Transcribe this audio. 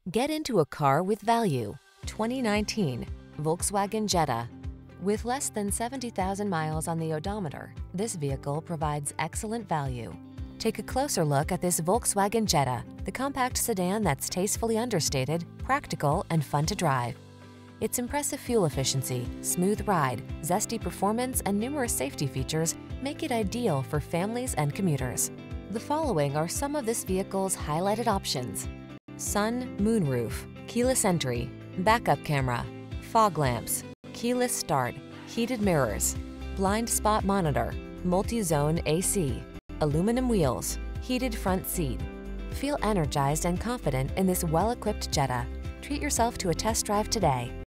Get into a car with value. 2019 Volkswagen Jetta. With less than 70,000 miles on the odometer, this vehicle provides excellent value. Take a closer look at this Volkswagen Jetta, the compact sedan that's tastefully understated, practical, and fun to drive. Its impressive fuel efficiency, smooth ride, zesty performance, and numerous safety features make it ideal for families and commuters. The following are some of this vehicle's highlighted options: sun, moonroof, keyless entry, backup camera, fog lamps, keyless start, heated mirrors, blind spot monitor, multi-zone AC, aluminum wheels, heated front seat. Feel energized and confident in this well-equipped Jetta. Treat yourself to a test drive today.